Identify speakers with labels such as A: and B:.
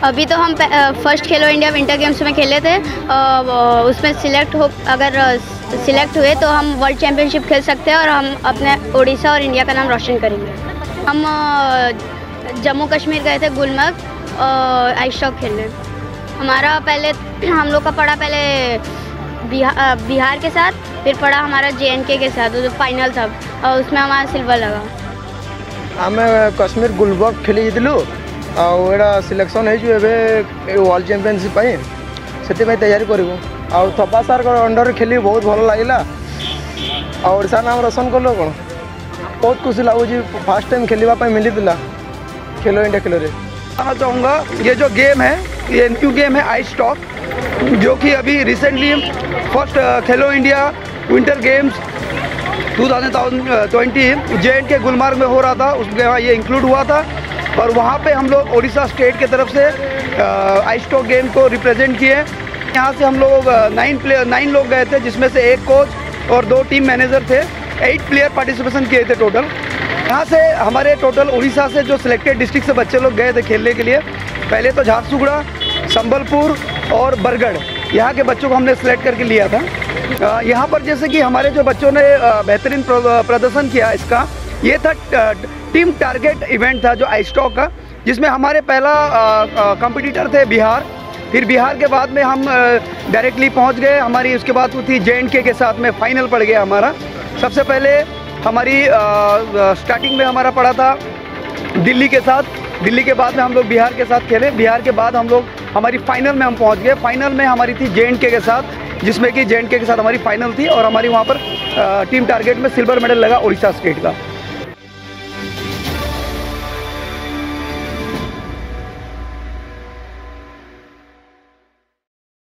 A: अभी तो हम first Khelo India winter games में खेले थे। उसमें अगर सिलेक्ट हुए तो हम वर्ल्ड चैम्पियनशिप खेल सकते हैं और हम अपने उड़ीसा और इंडिया का नाम रोशन करेंगे। हम जम्मू कश्मीर गए थे गुलमर्ग आइस स्टॉक खेलने। हमारा पहले हम लोग का पड़ा बिहार के साथ, फिर पड़ा हमारा JNK के साथ जो फाइनल था और उसमें हमारा सिल्वर लगा।
B: आमे कश्मीर गुलबर्ग खेली जीतलु आड़ा सिलेक्शन हो वर्ल्ड चैंपियनशिप से तैयारी करूँ थपा सार अंडर खेली बहुत भल लगे ओडिशा नाम रोशन कल कौन बहुत खुशी लगुच फास्ट टाइम खेलवाई मिलता खेलो इंडिया खेल कहना चाहूँगा ये जो गेम है ये न्यू गेम है आइस स्टॉक जो कि अभी recently first Khelo India winter games 2020 JNK Gulmarg में हो रहा था, उसके वहाँ ये इंक्लूड हुआ था और वहाँ पे हम लोग उड़ीसा स्टेट के तरफ से आइस स्टॉक गेम को रिप्रेजेंट किए। यहाँ से हम लोग 9 लोग गए थे जिसमें से 1 कोच और 2 टीम मैनेजर थे। 8 प्लेयर पार्टिसिपेशन किए थे टोटल। यहाँ से हमारे टोटल उड़ीसा से जो सिलेक्टेड डिस्ट्रिक्ट से बच्चे लोग गए थे खेलने के लिए, पहले तो झारसुगड़ा, संबलपुर और बरगढ़ यहाँ के बच्चों को हमने सिलेक्ट करके लिया था। यहाँ पर जैसे कि हमारे जो बच्चों ने बेहतरीन प्रदर्शन किया इसका ये था टीम टारगेट इवेंट था जो आइस स्टॉक का, जिसमें हमारे पहला कंपटीटर थे बिहार। फिर बिहार के बाद में हम डायरेक्टली पहुँच गए, हमारी उसके बाद थी JNK के साथ में फाइनल पड़ गया हमारा। सबसे पहले हमारी स्टार्टिंग में हमारा पड़ा था दिल्ली के साथ, दिल्ली के बाद में हम लोग बिहार के साथ खेले। बिहार के बाद हम लोग हमारी फाइनल में हम पहुंच गए। फाइनल में हमारी थी JNK के साथ, जिसमें कि JNK के साथ हमारी फाइनल थी और हमारी वहां पर टीम टारगेट में सिल्वर मेडल लगा उड़ीसा स्टेट का।